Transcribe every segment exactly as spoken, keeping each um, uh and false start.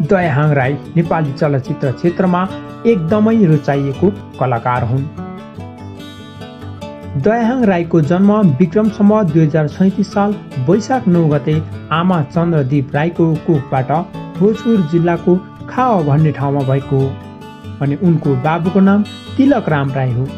दयाहाङ राई नेपाली चलचित्र क्षेत्रमा एकदमै रुचाइएको कलाकार हुन्। दयाहाङ राईको जन्म विक्रम सम्वत दुई हजार सैँतिस साल वैशाख नौ गते आमा चन्द्रदीप राईको कोखबाट भोजपुर जिल्लाको खाव भन्ने ठाउँमा भएको हो भने उनको बाबुको नाम तिलक राम राई हो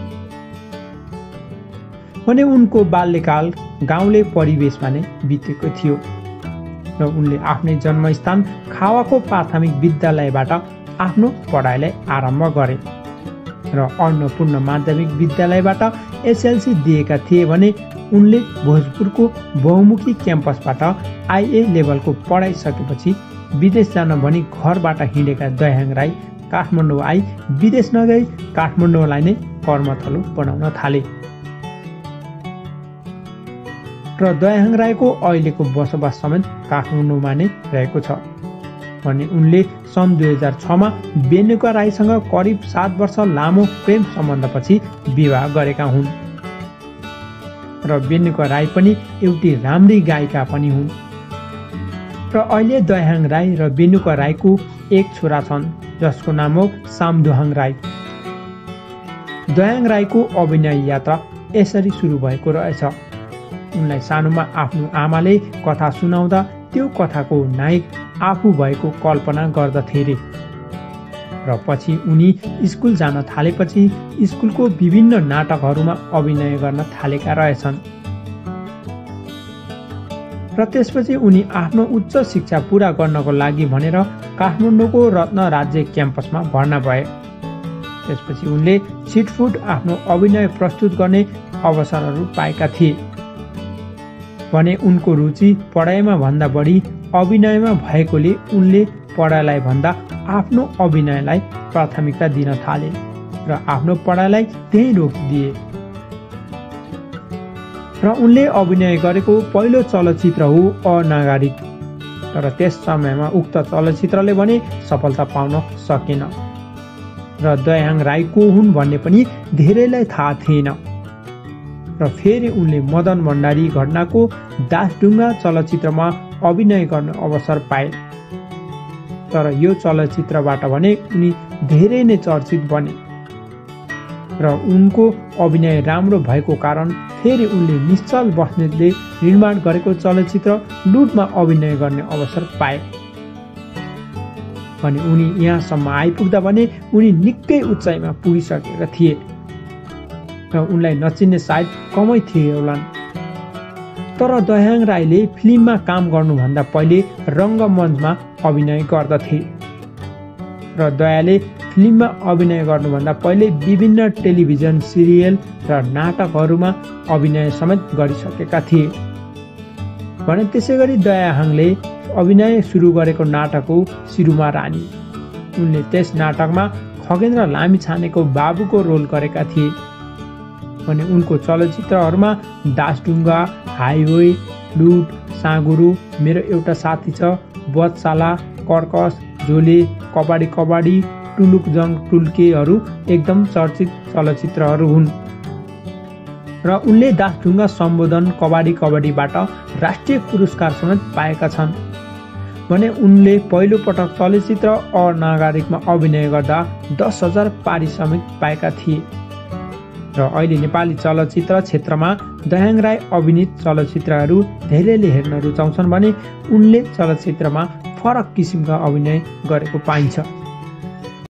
भने उनको बाल्यकाल गाउँले परिवेशमा नै बितेको थियो र उनले आफ्नै जन्मस्थान खावाको प्राथमिक विद्यालयबाट आफ्नो पढाइलाई आरम्भ गरे र अन्नपूर्ण माध्यमिक विद्यालयबाट एसएलसी दिएका थिए भने उनले भोजपुरको बहुमुखी क्याम्पसबाट आइए लेभलको पढाइ सकेपछि विदेश जान भनी घरबाट हिँडेका दयाहाङ राई काठमाडौँ आई विदेश नगई काठमाडौँलाई नै कर्मथलो बनाउन थाले र दयाहाङ राईको अहिलेको बसोबास समेत काठमाडौँमा नै रहेको छ भने उनले सन् दुई हजार छमा बेनुका राईसँग करिब सात वर्ष लामो प्रेम सम्बन्धपछि विवाह गरेका हुन् र बेनुका राई पनि एउटी राम्री गायिका पनि हुन् र अहिले दयाहाङ राई र बेनुका राईको एक छोरा छन् जसको नाम हो सामदुहाङ राई। दयाहाङ राईको अभिनय यात्रा यसरी सुरु भएको रहेछ। उनलाई सानोमा आफ्नो आमाले कथा सुनाउँदा त्यो कथाको नायक आफू भएको कल्पना गर्दथे रे र पछि उनी स्कुल जान थालेपछि स्कुलको विभिन्न नाटकहरूमा अभिनय गर्न थालेका रहेछन् र त्यसपछि उनी आफ्नो उच्च शिक्षा पूरा गर्नको लागि भनेर काठमाडौँको रत्न राज्य क्याम्पसमा भर्ना भए। त्यसपछि उनले छिटफुट आफ्नो अभिनय प्रस्तुत गर्ने अवसरहरू पाएका थिए भने उनको रुचि पढाइमा भन्दा बढी अभिनयमा भएकोले उनले पढाइलाई भन्दा आफ्नो अभिनयलाई प्राथमिकता दिन थाले र आफ्नो पढाइलाई त्यही रोकिदिए र उनले अभिनय गरेको पहिलो चलचित्र हो अनागरिक तर त्यस समयमा उक्त चलचित्रले भने सफलता पाउन सकेन र दयाहाङ राई को हुन् भन्ने पनि धेरैलाई थाहा थिएन र फेरि उनले मदन भण्डारी घटनाको दासढुङ्गा चलचित्रमा अभिनय गर्ने अवसर पाए तर यो चलचित्रबाट भने उनी धेरै नै चर्चित बने र उनको अभिनय राम्रो भएको कारण फेरि उनले निश्चल बस्नेतले निर्माण गरेको चलचित्र लुटमा अभिनय गर्ने अवसर पाए भने उनी यहाँसम्म आइपुग्दा भने उनी निकै उचाइमा पुगिसकेका थिए र उनलाई नचिन्ने सायद कमै थिए होलान् तर दयाहाङ राईले फिल्ममा काम गर्नुभन्दा पहिले रङ्गमञ्चमा अभिनय गर्दथे र दयाले फिल्ममा अभिनय गर्नुभन्दा पहिले विभिन्न टेलिभिजन सिरियल र नाटकहरूमा अभिनय समेत गरिसकेका थिए भने त्यसै गरी दयाहाङले अभिनय सुरु गरेको नाटक हो सिरुमा रानी। उनले त्यस नाटकमा खगेन्द्र लामिछानेको बाबुको रोल गरेका थिए भने उनको चलचित्रहरूमा दासढुङ्गा, हाइवे, लुट, साँगुरो, मेरो एउटा साथी छ, बधशाला, कर्कस, झोले, कबाडी कबाडी, टुलुकजङ टुल्केहरू एकदम चर्चित चलचित्रहरू हुन् र उनले दासढुङ्गा सम्बोधन कबाडी कबाडीबाट राष्ट्रिय पुरस्कार समेत पाएका छन् भने उनले पहिलो पटक चलचित्र अनागरिकमा अभिनय गर्दा दस हजार पारिश्रमिक पाएका थिए र अहिले नेपाली चलचित्र क्षेत्रमा दयाहाङ राई अभिनीत चलचित्रहरू धेरैले हेर्न रुचाउँछन् भने उनले चलचित्रमा फरक किसिमका अभिनय गरेको पाइन्छ।